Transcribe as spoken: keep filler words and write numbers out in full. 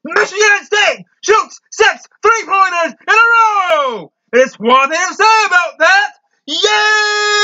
Michigan State shoots six three-pointers in a row! It's one thing to say about that. Yay!